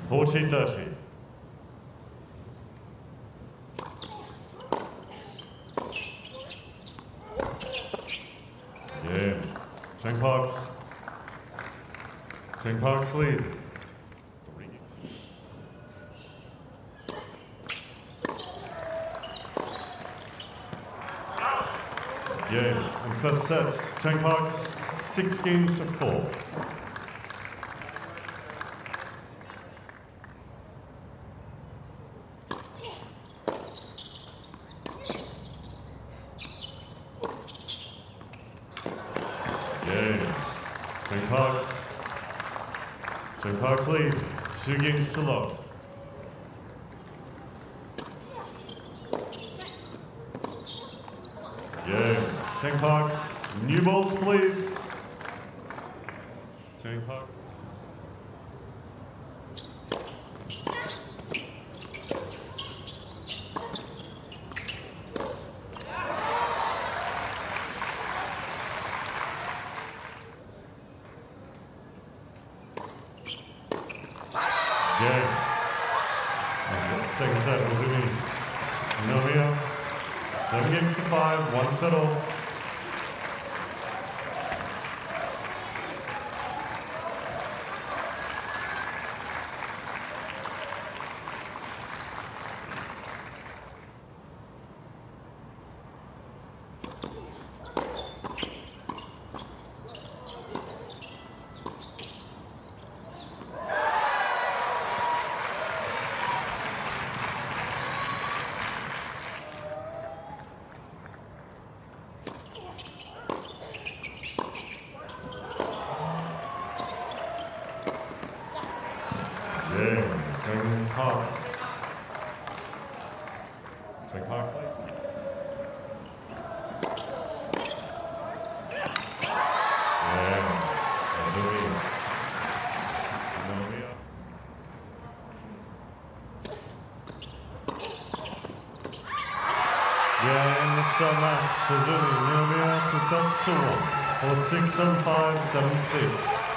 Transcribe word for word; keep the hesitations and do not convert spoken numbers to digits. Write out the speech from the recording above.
forty thirty. Game. Chang Parks. Chang Parks lead. Game. And first sets, Chang Parks, six games to four. Game. Chang Parks. Chang Parks lead, two games to love. Game. Chang Parks, new balls please. Chang Parks. Game. Second set, Hozumi. Ninomiya. Seven games to five, one set all. Game. Chang Parks. Chang Parks lead. Yeah. Hozumi. Ninomiya. Yeah, in the set match, Hozumi, Ninomiya to set to one. four six seven five seven six.